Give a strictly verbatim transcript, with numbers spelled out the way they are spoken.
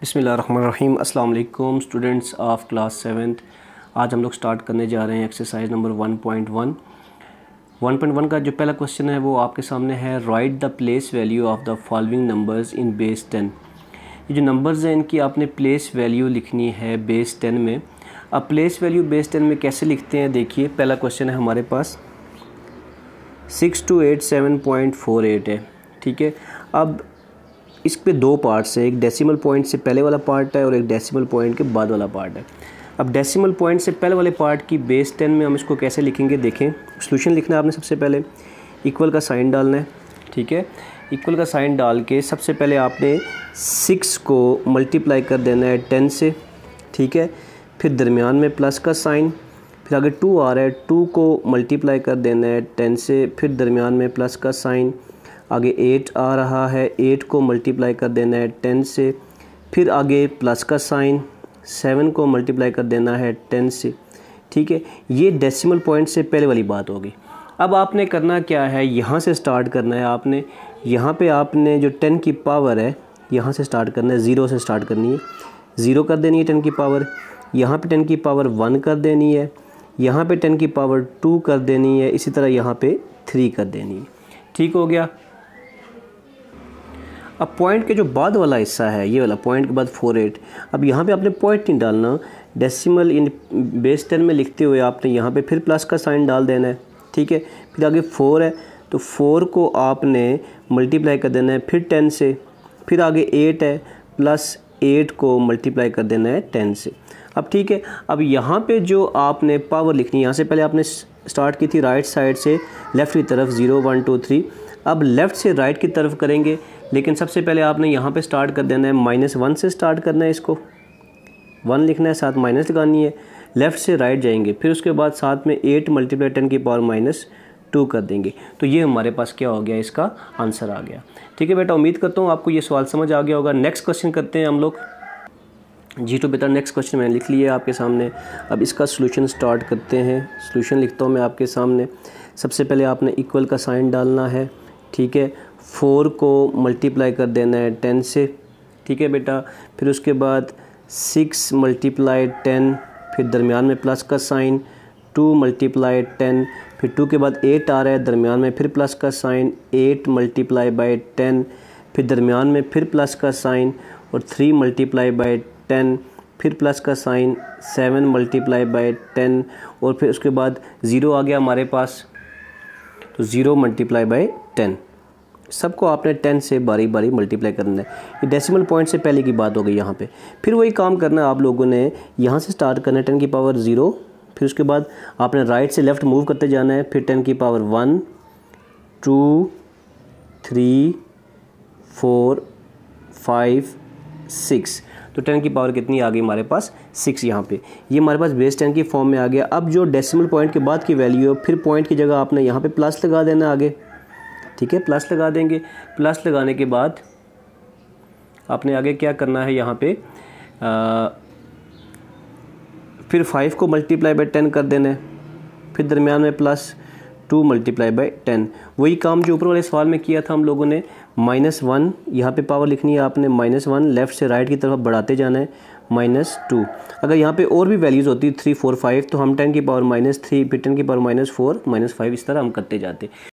बिस्मिल्लाहिर्रहमानिर्रहीम। अस्सलाम वालेकुम स्टूडेंट्स ऑफ क्लास सेवन्थ। आज हम लोग स्टार्ट करने जा रहे हैं exercise number one point one. One point one का जो पहला क्वेश्चन है वो आपके सामने है, write the place value of the following numbers in base ten. ये जो नंबर्स हैं इनकी आपने प्लेस वैल्यू लिखनी है बेस टेन में। अब प्लेस वैल्यू बेस टेन में कैसे लिखते हैं, देखिए पहला क्वेश्चन है हमारे पास six two eight seven point four eight है, ठीक है। अब इस पे दो पार्ट्स हैं, एक डेसिमल पॉइंट से पहले वाला पार्ट है और एक डेसिमल पॉइंट के बाद वाला पार्ट है। अब डेसिमल पॉइंट से पहले वाले पार्ट की बेस टेन में हम इसको कैसे लिखेंगे, देखें। सॉल्यूशन लिखना है आपने, सबसे पहले इक्वल का साइन डालना है, ठीक है। इक्वल का साइन डाल के सबसे पहले आपने सिक्स को मल्टीप्लाई कर देना है टेन से, ठीक है। फिर दरमियान में प्लस का साइन, फिर आगे टू आ रहा है, टू को मल्टीप्लाई कर देना है टेन से, फिर दरमियान में प्लस का साइन, आगे एट आ रहा है, एट को मल्टीप्लाई कर देना है टेन से, फिर आगे प्लस का साइन, सेवन को मल्टीप्लाई कर देना है टेन से, ठीक है। ये डेसिमल पॉइंट से पहले वाली बात होगी। अब आपने करना क्या है, यहाँ से स्टार्ट करना है आपने। यहाँ पे आपने जो टेन की पावर है यहाँ से स्टार्ट करना है, ज़ीरो से स्टार्ट करनी है, ज़ीरो कर देनी है टेन की पावर। यहाँ पे टेन की पावर वन कर देनी है, यहाँ पे टेन की पावर टू कर देनी है, इसी तरह यहाँ पे थ्री कर देनी है, ठीक हो गया। अब पॉइंट के जो बाद वाला हिस्सा है, ये वाला पॉइंट के बाद फोर एट, अब यहाँ पे आपने पॉइंट नहीं डालना, डेसिमल इन बेस टेन में लिखते हुए आपने यहाँ पे फिर प्लस का साइन डाल देना है, ठीक है। फिर आगे फोर है तो फोर को आपने मल्टीप्लाई कर देना है फिर टेन से, फिर आगे एट है, प्लस एट को मल्टीप्लाई कर देना है टेन से। अब ठीक है, अब यहाँ पे जो आपने पावर लिखनी है, यहाँ से पहले आपने स्टार्ट की थी राइट साइड से लेफ़्ट की तरफ, ज़ीरो वन टू थ्री। अब लेफ़्ट से राइट की तरफ करेंगे, लेकिन सबसे पहले आपने यहाँ पे स्टार्ट कर देना है, माइनस वन से स्टार्ट करना है, इसको वन लिखना है, साथ माइनस लगानी है, लेफ़्ट से राइट जाएंगे, फिर उसके बाद साथ में एट मल्टीप्लाई टेन की पावर माइनस टू कर देंगे। तो ये हमारे पास क्या हो गया, इसका आंसर आ गया, ठीक है बेटा। उम्मीद करता हूँ आपको ये सवाल समझ आ गया होगा। नेक्स्ट क्वेश्चन करते हैं हम लोग। जी तो बेटा नेक्स्ट क्वेश्चन मैंने लिख लिया है आपके सामने। अब इसका सोल्यूशन स्टार्ट करते हैं। सोल्यूशन लिखता हूँ मैं आपके सामने। सबसे पहले आपने इक्वल का साइन डालना है, ठीक है। फोर को मल्टीप्लाई कर देना है टेन से, ठीक है बेटा। फिर उसके बाद सिक्स मल्टीप्लाई टेन, फिर दरमियान में प्लस का साइन, टू मल्टीप्लाई टेन, फिर टू के बाद एट आ रहा है, दरमियान में फिर प्लस का sign, eight multiply by ten, फिर दरमियान में फिर प्लस का साइन, और थ्री मल्टीप्लाई बाई टेन, फिर प्लस का sign, seven multiply by ten, और फिर उसके बाद ज़ीरो आ गया हमारे पास, तो ज़ीरो मल्टीप्लाई बाई टेन। सबको आपने टेन से बारी बारी मल्टीप्लाई करना है। ये डेसिमल पॉइंट से पहले की बात हो गई यहाँ पे। फिर वही काम करना है आप लोगों ने, यहाँ से स्टार्ट करना है टेन की पावर ज़ीरो, फिर उसके बाद आपने राइट से लेफ़्ट मूव करते जाना है, फिर टेन की power one, two, three, four, five, six. तो टेन की पावर कितनी आ गई हमारे पास, सिक्स। यहाँ पे ये हमारे पास बेस टेन की फॉर्म में आ गया। अब जो डेसिमल पॉइंट के बाद की वैल्यू है, फिर पॉइंट की जगह आपने यहाँ पे प्लस लगा देना आगे, ठीक है। प्लस लगा देंगे। प्लस लगाने के बाद आपने आगे क्या करना है, यहाँ पे आ, फिर फाइव को मल्टीप्लाई बाई टेन कर देना है, फिर दरमियान में plus two multiply by ten. वही काम जो ऊपर वाले सवाल में किया था हम लोगों ने। माइनस वन यहाँ पे पावर लिखनी है आपने, माइनस वन लेफ़्ट से राइट की तरफ बढ़ाते जाना है, माइनस टू। अगर यहाँ पे और भी वैल्यूज़ होती थ्री फोर फाइव, तो हम टेन की पावर माइनस थ्री, फिर टेन की power minus four, minus five, इस तरह हम करते जाते।